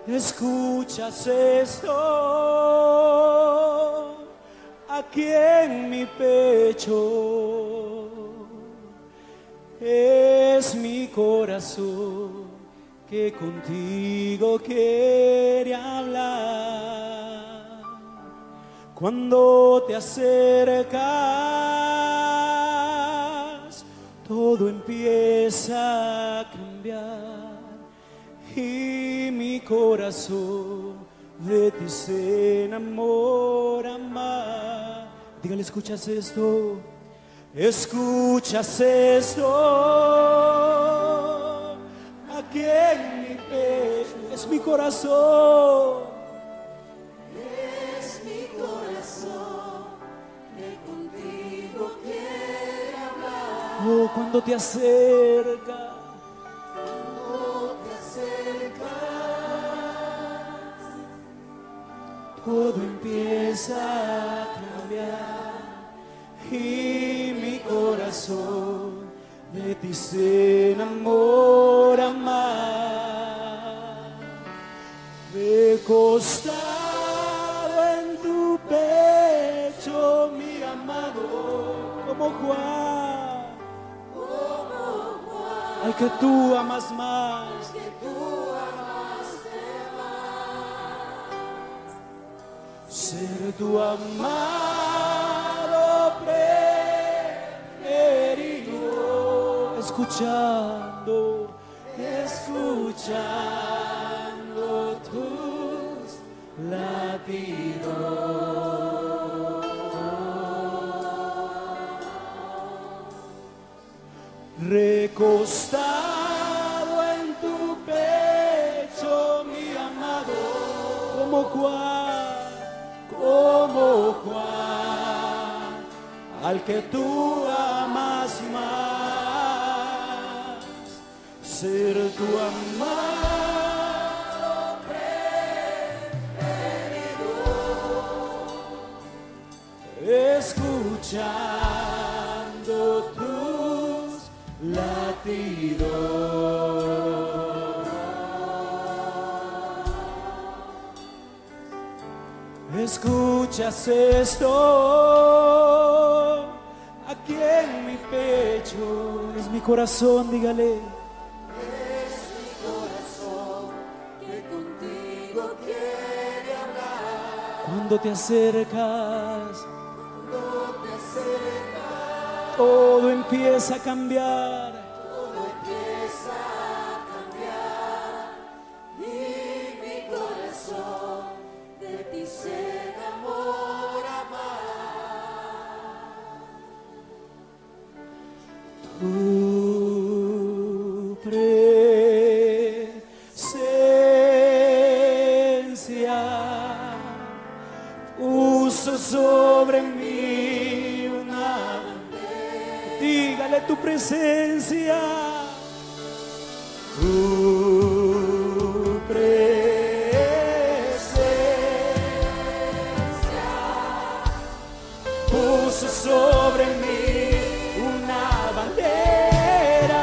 escuchas esto aquí en mi pecho. Es mi corazón que contigo quiere hablar. Cuando te acercas, todo empieza a cambiar y mi corazón de ti se enamora más. Dígale, ¿escuchas esto? Escuchas esto aquí en mi pecho. Es mi corazón. Es mi corazón que contigo quiere hablar. Oh, cuando te acercas, todo empieza a cambiar y mi corazón de ti se enamora más. Recostado en tu pecho, mi amado, como Juan, al que tú amas más. Ser tu amado preferido, escuchando tus latidos. Recostado en tu pecho, mi amado, como Juan, al que tú amas más, ser tu amado preferido, escuchando tus latidos. Escuchas esto aquí en mi pecho. Es mi corazón, dígale. Es mi corazón que contigo quiere hablar. Cuando te acercas, todo empieza a cambiar. Todo empieza a cambiar y mi corazón de ti se enamora más. Tu presencia puso sobre mí una bandera. Dígale, tu presencia. Tu presencia puso sobre mí una bandera,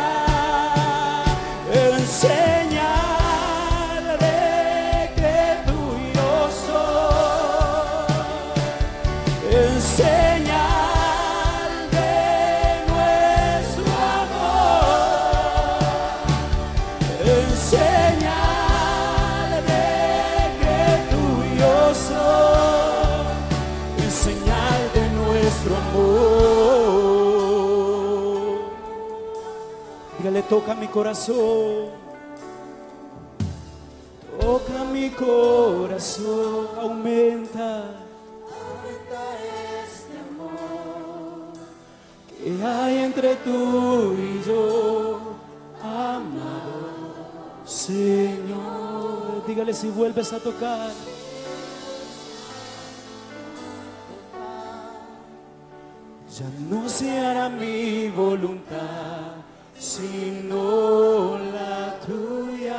en señal de que tú y yo soy, en señal de nuestro amor, en señal de que tú y yo soy, en señal de nuestro amor. Dígale, toca mi corazón, toca mi corazón, aumenta Este amor que hay entre tú y yo, amado Señor. Dígale, si vuelves a tocar, ya no se hará mi voluntad sino la tuya,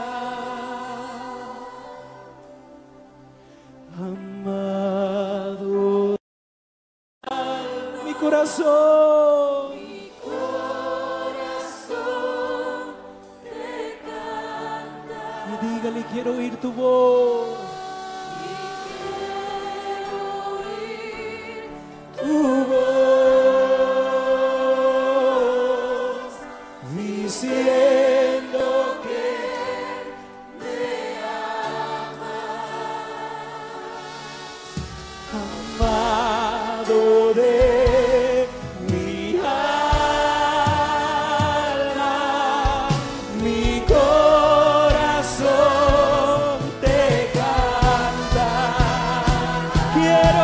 amado. Mi corazón, te canta. y diga Dígale, quiero oír tu voz. Tu voz diciendo que me amas, amado de mi alma, mi corazón te canta. Quiero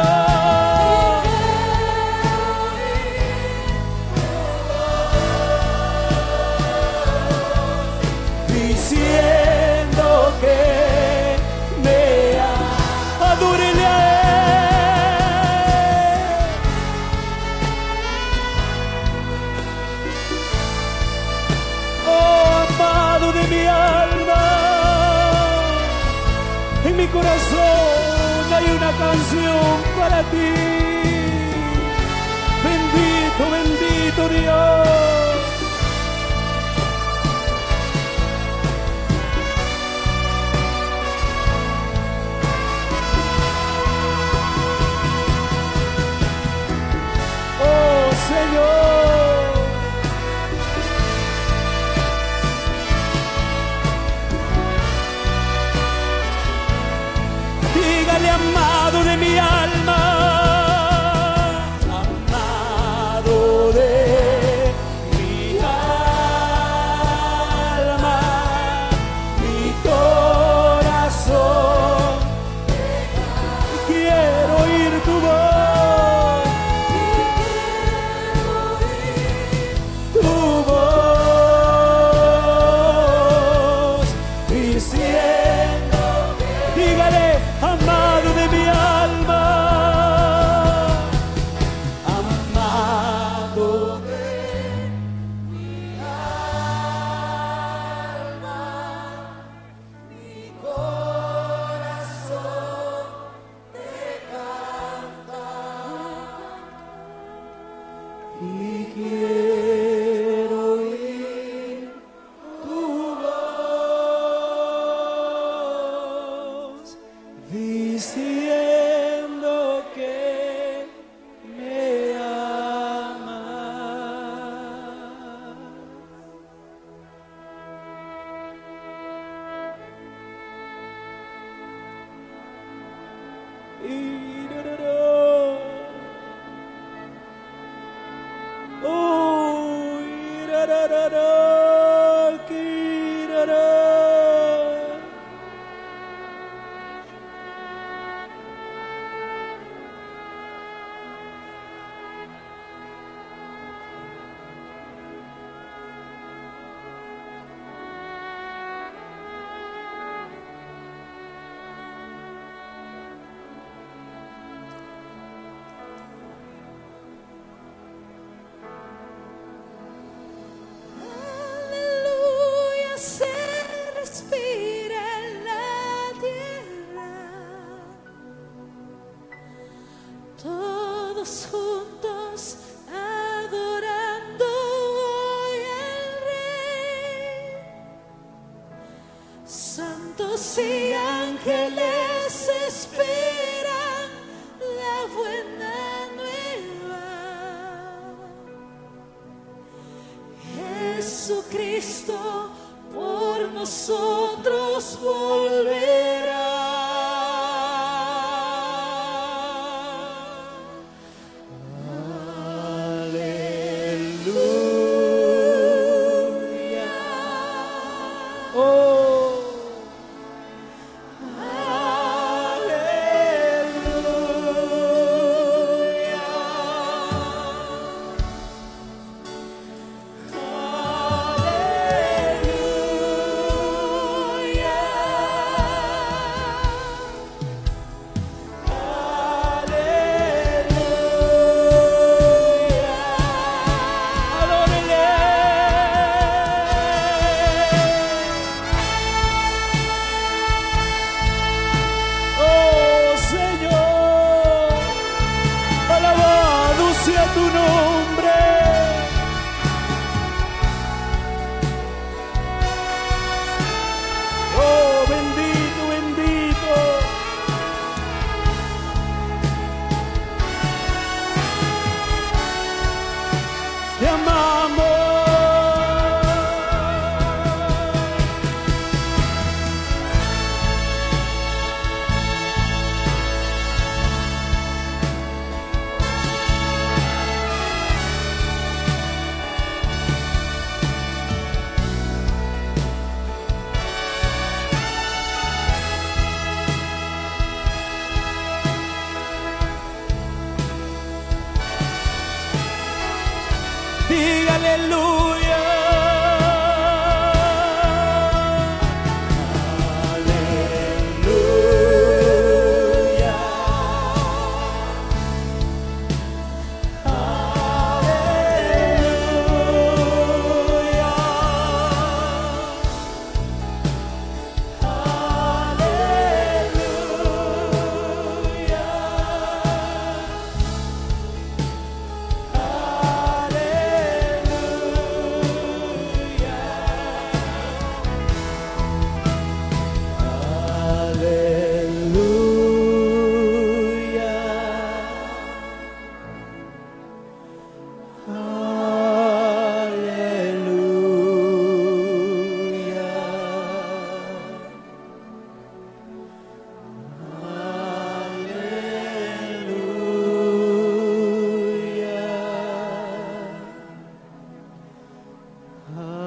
diciendo que me amas. Adórele a Él. Oh, amado de mi alma, en mi corazón hay una canción para ti. Bendito, bendito Dios. Oh Señor, dígale, amado de mi alma, amado de mi alma, mi corazón, quiero oír tu voz. Tu voz diciendo, dígale, amado de mi alma, amado de mi alma, mi corazón te canta. Y quiero oír tu voz diciendo que me amas. Y oh, kirarara. Aleluya, se respira en la tierra. Todos juntos adorando hoy al Rey. Santos y ángeles esperan la buena nueva. Jesucristo por nosotros volverá. Aleluya. Oh, aleluya. te amamos. Diga aleluya. Aleluya. Aleluya.